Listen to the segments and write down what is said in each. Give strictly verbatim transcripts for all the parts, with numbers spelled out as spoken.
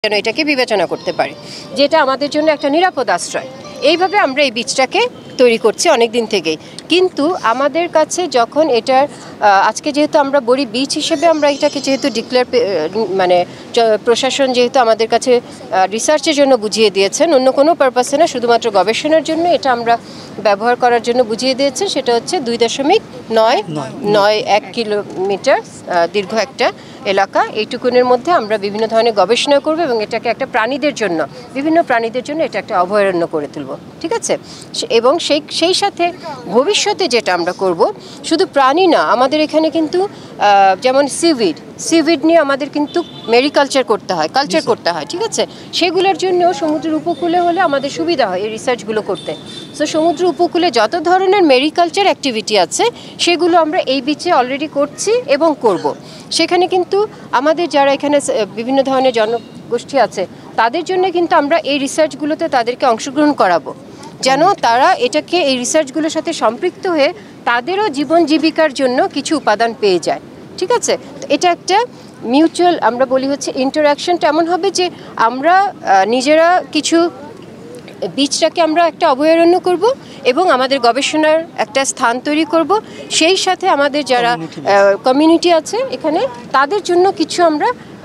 যেন এটাকে বিবেচনা করতে পারে, যেটা আমাদের জন্য একটা নিরাপদ আশ্রয়। এইভাবে আমরা এই বীজটাকে তৈরি করছি অনেক দিন থেকেই। কিন্তু আমাদের কাছে যখন এটার আজকে যেহেতু আমরা বড়ি বীজ হিসেবে আমরা এটাকে যেহেতু ডিক্লেয়ার মানে প্রশাসন যেহেতু আমাদের কাছে রিসার্চের জন্য বুঝিয়ে দিয়েছেন, অন্য কোনো পারপাসে না, শুধুমাত্র গবেষণার জন্য এটা আমরা ব্যবহার করার জন্য বুঝিয়ে দিয়েছেন। সেটা হচ্ছে দুই দশমিক নয় নয় এক কিলোমিটার দীর্ঘ একটা এলাকা। এইটুকুনের মধ্যে আমরা বিভিন্ন ধরনের গবেষণা করব এবং এটাকে একটা প্রাণীদের জন্য বিভিন্ন প্রাণীদের জন্য এটা একটা অভয়ারণ্য করে তুলব, ঠিক আছে। এবং সেই সেই সাথে ভবিষ্যতে যেটা আমরা করব, শুধু প্রাণী না, আমাদের এখানে কিন্তু যেমন সিভিড সিভিড নিয়ে আমাদের কিন্তু মেরিকালচার করতে হয়, কালচার করতে হয়, ঠিক আছে। সেগুলোর জন্য সমুদ্রের উপকূলে হলে আমাদের সুবিধা হয় এই রিসার্চগুলো করতে। সো সমুদ্র উপকূলে যত ধরনের মেরিকালচার অ্যাক্টিভিটি আছে সেগুলো আমরা এই বিচে অলরেডি করছি এবং করব। সেখানে কিন্তু আমাদের যারা এখানে বিভিন্ন ধরনের জনগোষ্ঠী আছে তাদের জন্য কিন্তু আমরা এই রিসার্চগুলোতে তাদেরকে অংশগ্রহণ করাবো, যেন তারা এটাকে এই রিসার্চগুলোর সাথে সম্পৃক্ত হয়ে তাদেরও জীবন জীবিকার জন্য কিছু উপাদান পেয়ে যায়, ঠিক আছে। তো এটা একটা মিউচুয়াল, আমরা বলি হচ্ছে ইন্টারাকশনটা এমন হবে যে আমরা নিজেরা কিছু বীজটাকে আমরা একটা অভয়ারণ্য করব এবং আমাদের গবেষণার একটা স্থান তৈরি করব। সেই সাথে আমাদের যারা কমিউনিটি আছে এখানে তাদের জন্য কিছু আমরা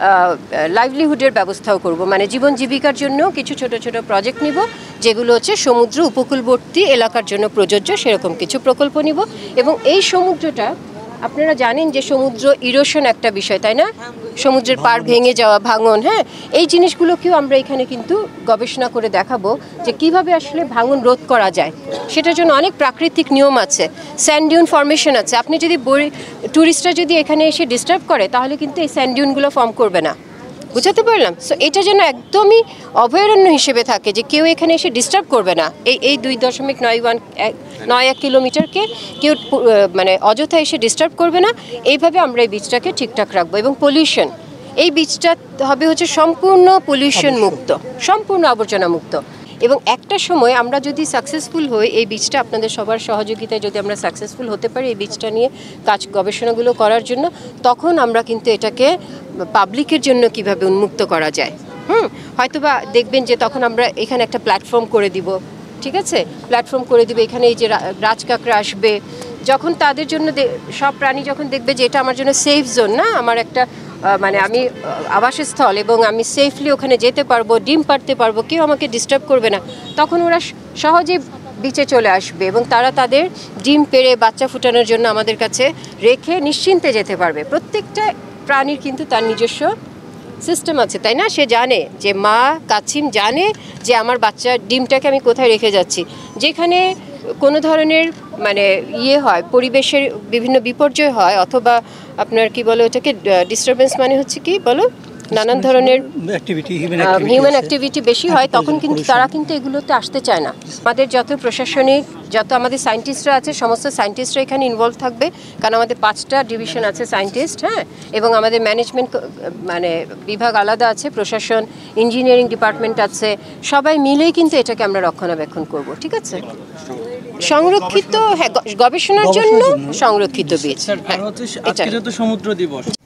লাইভলিহুডের ব্যবস্থাও করব, মানে জীবন জীবিকার জন্য কিছু ছোট ছোট প্রজেক্ট নিব যেগুলো হচ্ছে সমুদ্র উপকূলবর্তী এলাকার জন্য প্রযোজ্য, সেরকম কিছু প্রকল্প নিব। এবং এই সমুদ্রটা আপনারা জানেন যে সমুদ্র ইরোশন একটা বিষয়, তাই না, সমুদ্রের পাড় ভেঙে যাওয়া, ভাঙন, হ্যাঁ, এই জিনিসগুলোকেও আমরা এখানে কিন্তু গবেষণা করে দেখাবো যে কিভাবে আসলে ভাঙন রোধ করা যায়। সেটার জন্য অনেক প্রাকৃতিক নিয়ম আছে, স্যান্ড ডিউন ফর্মেশন আছে। আপনি যদি ট্যুরিস্টরা যদি এখানে এসে ডিস্টার্ব করে তাহলে কিন্তু এই স্যান্ড ডিউনগুলো ফর্ম করবে না, বুঝাতে পারলাম। সো এটা যেন একদমই অভয়ারণ্য হিসেবে থাকে, যে কেউ এখানে এসে ডিস্টার্ব করবে না এই এই দুই দশমিক নয় ওয়ান নয় এক কিলোমিটারকে কেউ মানে অযথা এসে ডিস্টার্ব করবে না। এইভাবে আমরা এই বীজটাকে ঠিকঠাক রাখবো। এবং পলিউশন, এই বীজটা হবে হচ্ছে সম্পূর্ণ পলিউশন মুক্ত, সম্পূর্ণ আবর্জনা মুক্ত। এবং একটা সময় আমরা যদি সাকসেসফুল হই, এই বীজটা আপনাদের সবার সহযোগিতায় যদি আমরা সাকসেসফুল হতে পারি এই বীজটা নিয়ে কাজ গবেষণাগুলো করার জন্য, তখন আমরা কিন্তু এটাকে পাবলিকের জন্য কিভাবে উন্মুক্ত করা যায়, হুম হয়তোবা দেখবেন যে তখন আমরা এখানে একটা প্ল্যাটফর্ম করে দিব, ঠিক আছে, প্ল্যাটফর্ম করে দিব। এখানে এই যে রাজকাকরা আসবে, যখন তাদের জন্য সব প্রাণী যখন দেখবে যে এটা আমার জন্য সেফ জোন, না আমার একটা মানে আমি আবাসস্থল এবং আমি সেফলি ওখানে যেতে পারবো, ডিম পাড়তে পারবো, কেউ আমাকে ডিস্টার্ব করবে না, তখন ওরা সহজে বিচে চলে আসবে এবং তারা তাদের ডিম পেড়ে বাচ্চা ফুটানোর জন্য আমাদের কাছে রেখে নিশ্চিন্তে যেতে পারবে। প্রত্যেকটা প্রাণীর কিন্তু তার নিজস্ব সিস্টেম আছে, তাই না। সে জানে যে মা কাছিম জানে যে আমার বাচ্চার ডিমটাকে আমি কোথায় রেখে যাচ্ছি। যেখানে কোনো ধরনের মানে ইয়ে হয়, পরিবেশের বিভিন্ন বিপর্যয় হয়, অথবা আপনার কি বলো ওটাকে ডিস্টারবেন্স, মানে হচ্ছে কি বলো, নানান ধরনের হিউম্যান অ্যাক্টিভিটি বেশি হয়, তখন কিন্তু তারা কিন্তু এগুলোতে আসতে চায় না। আমাদের যত প্রশাসনিক, যত আমাদের সায়েন্টিস্টরা আছে, সমস্ত সায়েন্টিস্টরা এখানে ইনভলভ থাকবে, কারণ আমাদের পাঁচটা ডিভিশন আছে সায়েন্টিস্ট, হ্যাঁ, এবং আমাদের ম্যানেজমেন্ট মানে বিভাগ আলাদা আছে, প্রশাসন, ইঞ্জিনিয়ারিং ডিপার্টমেন্ট আছে, সবাই মিলেই কিন্তু এটাকে আমরা রক্ষণাবেক্ষণ করব, ঠিক আছে। সংরক্ষিত, হ্যাঁ, গবেষণার জন্য সংরক্ষিত বীজ। এটা সমুদ্র দিবস।